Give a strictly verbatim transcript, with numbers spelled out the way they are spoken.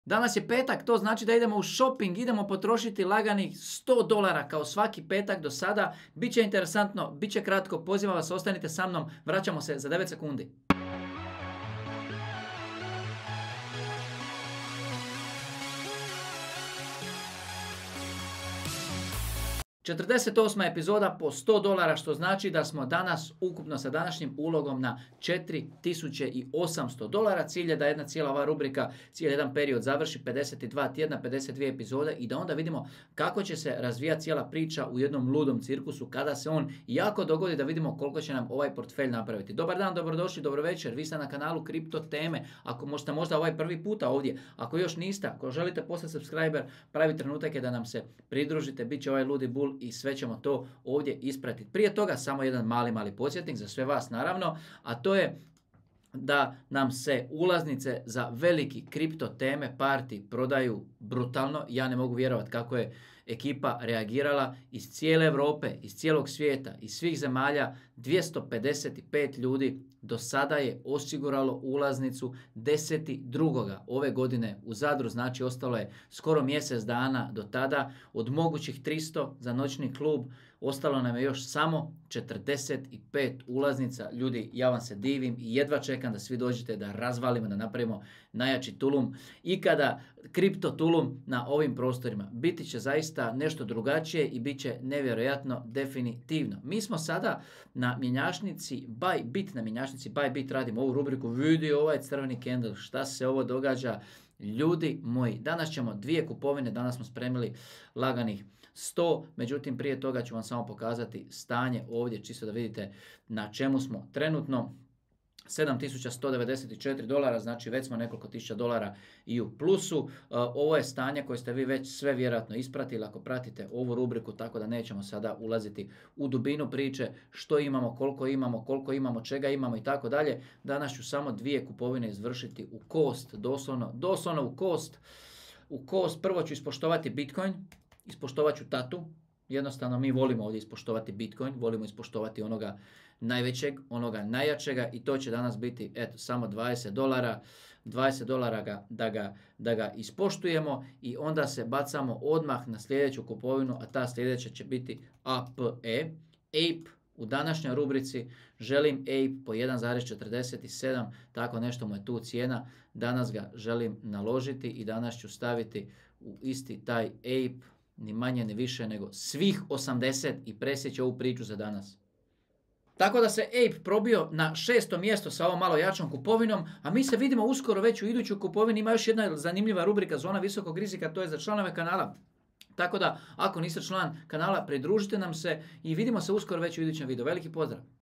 Danas je petak, to znači da idemo u shopping, idemo potrošiti laganih sto dolara kao svaki petak do sada. Biće interesantno, biće kratko, pozivam vas, ostanite sa mnom, vraćamo se za devet sekundi. četrdeset osma epizoda po sto dolara, što znači da smo danas ukupno sa današnjim ulogom na četiri tisuće osamsto dolara. Cilj je da jedna cijela ova rubrika, cijeli jedan period završi pedeset dva tjedna, pedeset dvije epizode i da onda vidimo kako će se razvijati cijela priča u jednom ludom cirkusu kada se on jako dogodi, da vidimo koliko će nam ovaj portfelj napraviti. Dobar dan, dobrodošli, dobro večer, vi ste na kanalu Kripto Teme. Ako možete možda ovaj prvi puta ovdje, ako još niste, ako želite postati subscriber, pravi trenutak je da nam se pridružite, bit će ovaj ludi bul i sve ćemo to ovdje ispratiti. Prije toga samo jedan mali, mali podsjetnik za sve vas naravno, a to je da nam se ulaznice za veliki Kripto Teme party prodaju brutalno. Ja ne mogu vjerovati kako je ekipa reagirala iz cijele Europe, iz cijelog svijeta, iz svih zemalja. dvjesto pedeset pet ljudi do sada je osiguralo ulaznicu deset drugoga ove godine u Zadru, znači ostalo je skoro mjesec dana do tada. Od mogućih tristo za noćni klub ostalo nam je još samo četrdeset pet ulaznica. Ljudi, ja vam se divim i jedva čekam da svi dođete, da razvalimo, da napravimo najjači tulum ikada, kripto tulum na ovim prostorima. Biti će zaista nešto drugačije i bit će nevjerojatno definitivno. Mi smo sada na mjenjačnici Bybit, na mjenjačnici Bybit radimo ovu rubriku, vidi ovaj crveni candle, šta se ovo događa. Ljudi moji, danas ćemo dvije kupovine, danas smo spremili laganih sto, međutim prije toga ću vam samo pokazati stanje ovdje, čisto da vidite na čemu smo trenutno. sedam tisuća sto devedeset četiri dolara, znači već smo nekoliko tisuća dolara i u plusu. Ovo je stanje koje ste vi već sve vjerojatno ispratili ako pratite ovu rubriku, tako da nećemo sada ulaziti u dubinu priče što imamo, koliko imamo, koliko imamo, čega imamo i tako dalje. Danas ću samo dvije kupovine izvršiti u kost, doslovno, doslovno u kost. U kost prvo ću ispoštovati Bitcoin, ispoštovat ću tatu. Jednostavno mi volimo ovdje ispoštovati Bitcoin, volimo ispoštovati onoga najvećeg, onoga najjačega i to će danas biti eto samo dvadeset dolara, dvadeset dolara ga, da, ga, da ga ispoštujemo i onda se bacamo odmah na sljedeću kupovinu, a ta sljedeća će biti A P E. A P E u današnjoj rubrici želim A P E po jedan zarez četrdeset sedam, tako nešto mu je tu cijena, danas ga želim naložiti i danas ću staviti u isti taj A P E, ni manje ni više nego svih osamdeset i presjeći ovu priču za danas. Tako da se A P E probio na šesto mjesto sa ovom malo jačom kupovinom, a mi se vidimo uskoro već u idućoj kupovini. Ima još jedna zanimljiva rubrika Zona visokog rizika, to je za članove kanala. Tako da ako niste član kanala, pridružite nam se i vidimo se uskoro već u idućem videu. Veliki pozdrav!